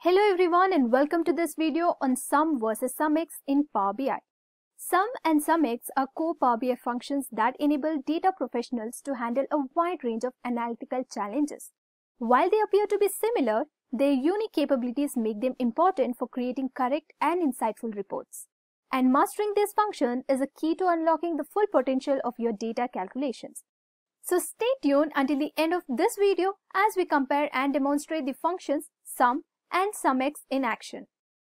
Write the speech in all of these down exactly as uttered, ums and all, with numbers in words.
Hello everyone and welcome to this video on SUM versus SUMX in Power B I. SUM and SUMX are core Power B I functions that enable data professionals to handle a wide range of analytical challenges. While they appear to be similar, their unique capabilities make them important for creating correct and insightful reports. And mastering this function is a key to unlocking the full potential of your data calculations. So stay tuned until the end of this video as we compare and demonstrate the functions SUM and SUMX in action.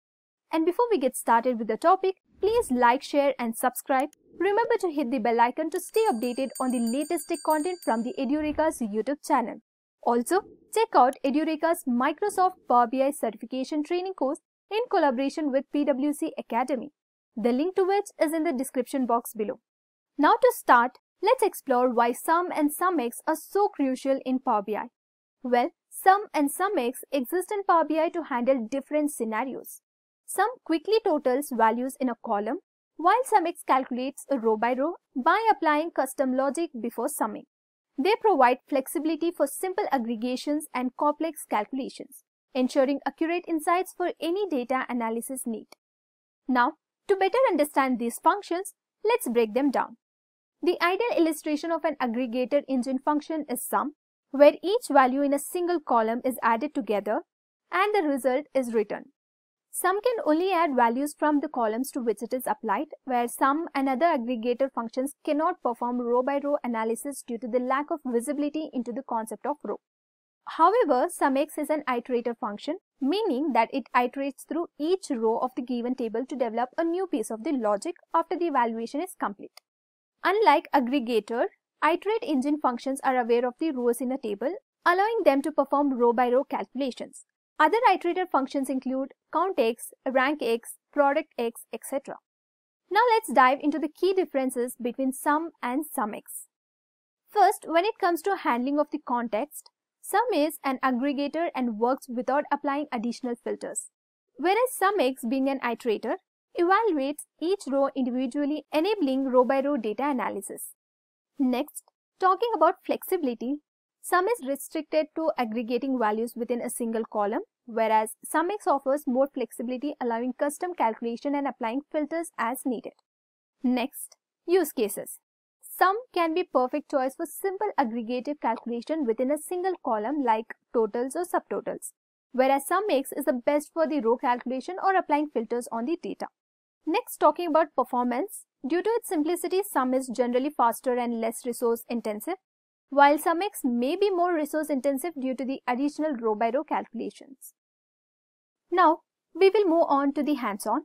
And before we get started with the topic, please like, share and subscribe. Remember to hit the bell icon to stay updated on the latest tech content from the Edureka's YouTube channel. Also, check out Edureka's Microsoft Power B I certification training course in collaboration with P W C Academy, the link to which is in the description box below. Now to start, let's explore why SUM and SUMX are so crucial in Power B I. Well, SUM and SUMX exist in Power B I to handle different scenarios. SUM quickly totals values in a column, while SUMX calculates a row by row by applying custom logic before summing. They provide flexibility for simple aggregations and complex calculations, ensuring accurate insights for any data analysis need. Now, to better understand these functions, let's break them down. The ideal illustration of an aggregator engine function is SUM, where each value in a single column is added together and the result is written. SUM can only add values from the columns to which it is applied, where SUM and other aggregator functions cannot perform row-by-row analysis due to the lack of visibility into the concept of row. However, SUMX is an iterator function, meaning that it iterates through each row of the given table to develop a new piece of the logic after the evaluation is complete. Unlike aggregator, iterate engine functions are aware of the rows in a table, allowing them to perform row-by-row calculations. Other iterator functions include countX, rankX, productX, et cetera. Now let's dive into the key differences between SUM and SUMX. First, when it comes to handling of the context, SUM is an aggregator and works without applying additional filters, whereas SUMX, being an iterator, evaluates each row individually, enabling row-by-row data analysis. Next, talking about flexibility, SUM is restricted to aggregating values within a single column, whereas SUMX offers more flexibility, allowing custom calculation and applying filters as needed. Next, use cases. SUM can be perfect choice for simple aggregative calculation within a single column like totals or subtotals, whereas SUMX is the best for the row calculation or applying filters on the data. Next, talking about performance. Due to its simplicity, SUM is generally faster and less resource intensive, while SUMX may be more resource intensive due to the additional row-by-row calculations. Now, we will move on to the hands-on.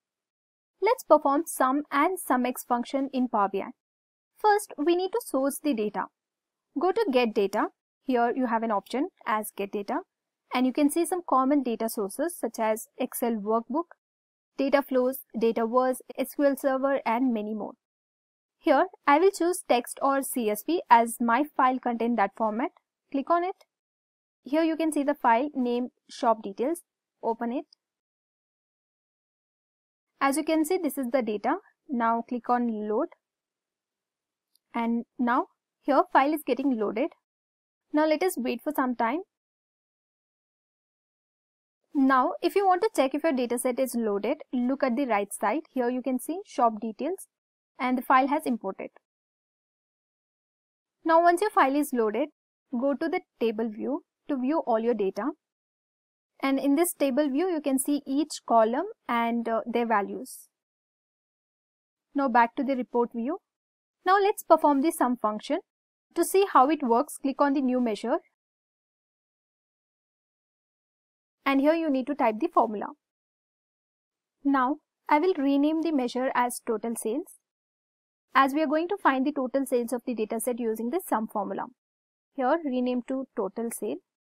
Let's perform SUM and SUMX function in Power B I. First, we need to source the data. Go to Get Data. Here you have an option as Get Data, and you can see some common data sources such as Excel workbook, data flows, data vars, S Q L server and many more. Here I will choose text or C S V as my file contains that format. Click on it. Here you can see the file named shop details. Open it. As you can see, this is the data. Now click on load. And now here file is getting loaded. Now let us wait for some time. Now, if you want to check if your dataset is loaded, look at the right side. Here you can see shop details and the file has imported. Now, once your file is loaded, go to the table view to view all your data. And in this table view, you can see each column and uh, their values. Now, back to the report view. Now, let's perform the SUM function. To see how it works, click on the new measure. And here you need to type the formula. Now, I will rename the measure as total sales, as we are going to find the total sales of the dataset using the SUM formula. Here, rename to total sale.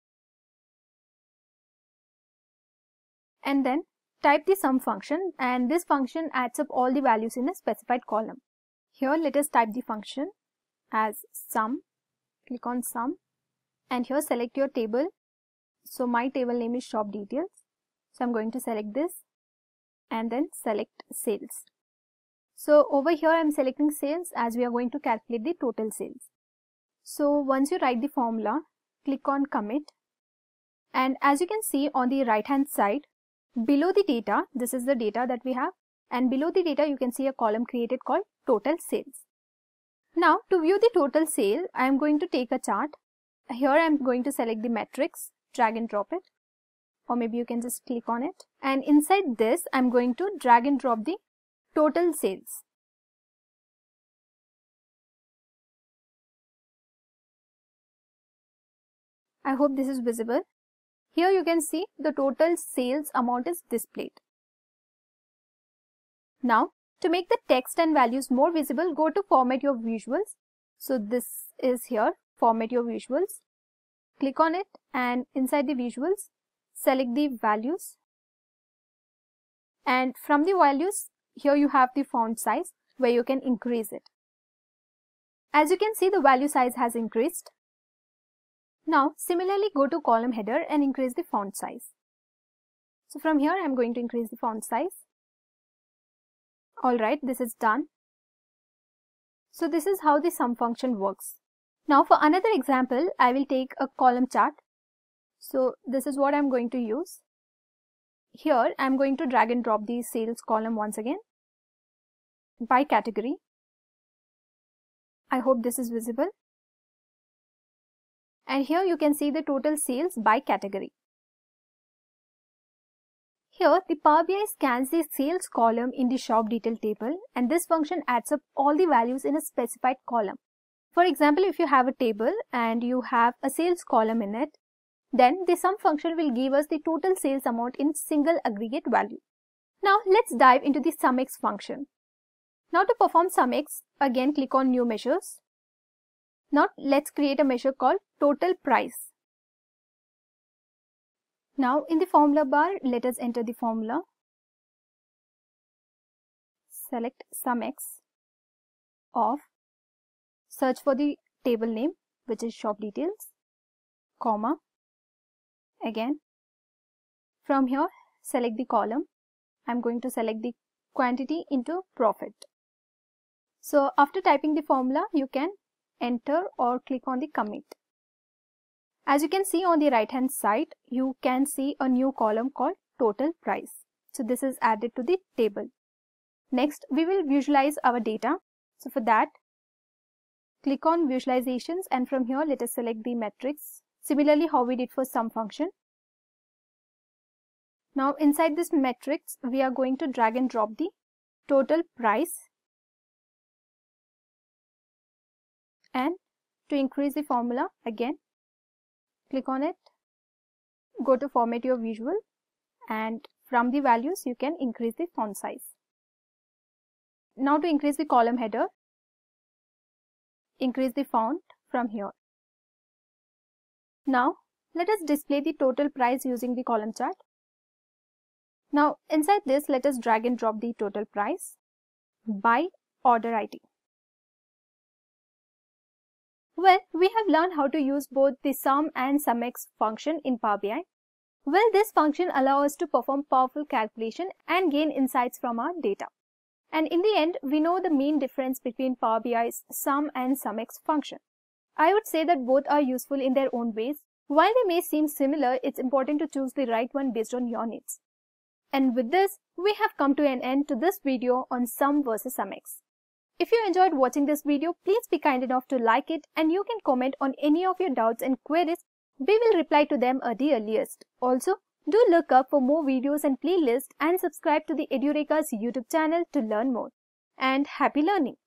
And then type the SUM function, and this function adds up all the values in a specified column. Here, let us type the function as SUM. Click on SUM and here select your table. So my table name is shop details. So I'm going to select this and then select sales. So over here I'm selecting sales as we are going to calculate the total sales. So once you write the formula, click on commit And as you can see on the right hand side, below the data, this is the data that we have, and below the data you can see a column created called total sales. Now to view the total sale, I am going to take a chart. Here I am going to select the matrix, drag and drop it, or maybe you can just click on it, and inside this I am going to drag and drop the total sales. I hope this is visible. Here you can see the total sales amount is displayed. Now to make the text and values more visible, go to format your visuals. So this is here, format your visuals. Click on it, and inside the visuals, select the values. And from the values, here you have the font size where you can increase it. As you can see, the value size has increased. Now similarly, go to column header and increase the font size. So from here I am going to increase the font size. Alright, this is done. So this is how the sum function works. Now for another example, I will take a column chart. So this is what I am going to use. Here I am going to drag and drop the sales column once again by category. I hope this is visible. And here you can see the total sales by category. Here the Power B I scans the sales column in the shop detail table, and this function adds up all the values in a specified column. For example, if you have a table and you have a sales column in it, then the sum function will give us the total sales amount in single aggregate value. Now let's dive into the SUMX function. Now to perform SUMX, again click on new measures. Now let's create a measure called total price. Now in the formula bar, let us enter the formula. Select SUMX of, search for the table name, which is shop details, comma, again. From here, select the column. I am going to select the quantity into profit. So after typing the formula, you can enter or click on the commit. As you can see on the right hand side, you can see a new column called total price. So this is added to the table. Next, we will visualize our data. So for that, click on visualizations, and from here let us select the matrix. Similarly how we did for sum function. Now inside this matrix, we are going to drag and drop the total price. And to increase the formula, again, click on it, go to format your visual, and from the values you can increase the font size. Now to increase the column header, increase the font from here. Now let us display the total price using the column chart. Now inside this, let us drag and drop the total price by order I D. Well, we have learned how to use both the SUM and SUMX function in Power B I. Well, this function allows us to perform powerful calculation and gain insights from our data. And in the end, we know the main difference between Power B I's SUM and SUMX function. I would say that both are useful in their own ways. While they may seem similar, it's important to choose the right one based on your needs. And with this, we have come to an end to this video on SUM versus SUMX. If you enjoyed watching this video, please be kind enough to like it, and you can comment on any of your doubts and queries. We will reply to them at the earliest. Also, do look up for more videos and playlists and subscribe to the Edureka's YouTube channel to learn more. And happy learning!